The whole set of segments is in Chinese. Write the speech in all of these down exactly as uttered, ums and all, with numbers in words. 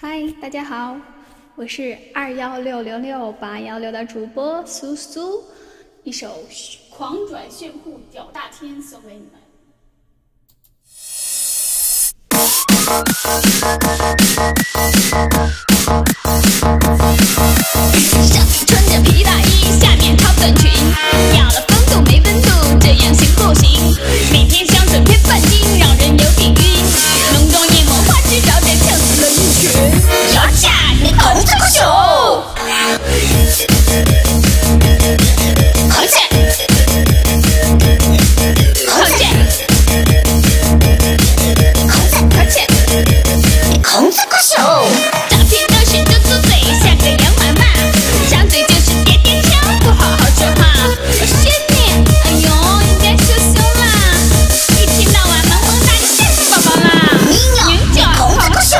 嗨，大家好，我是二幺六零六八幺六的主播苏苏，一首狂拽炫酷屌大天送给你们。 上穿着皮大衣，下面套短裙，要了风度没温度，这样行不行？每天香水偏半斤，让人有点晕。浓妆艳抹花枝招展，呛死了一群。摇架你捧着个手，好剑，好剑，好剑，孔子个手。诈骗都是嘟嘟嘴，像个洋妈妈，张嘴就是点点枪，不好好说话。我宣你，哎呦，应该羞羞啦，一天到晚萌萌哒，吓死宝宝啦！拧脚，孔子个手。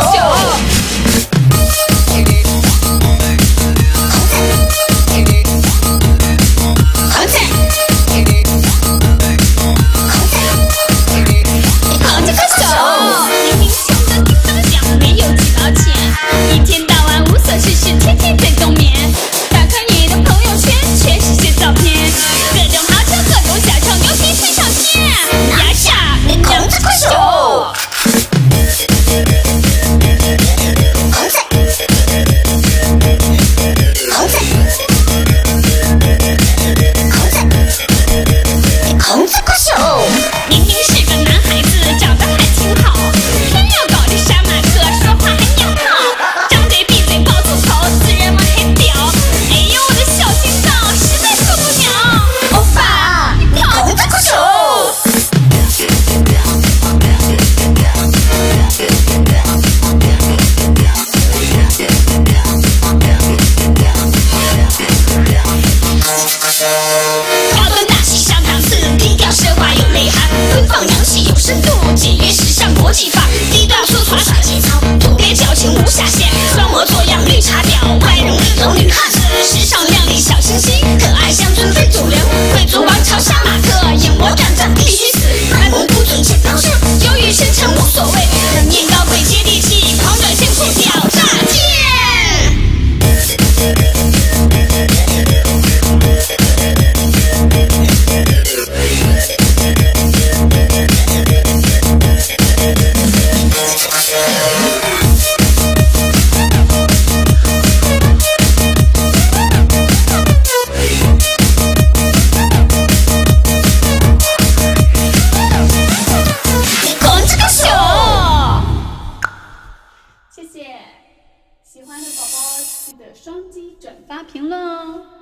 谢谢，喜欢的宝宝记得双击转发评论哦。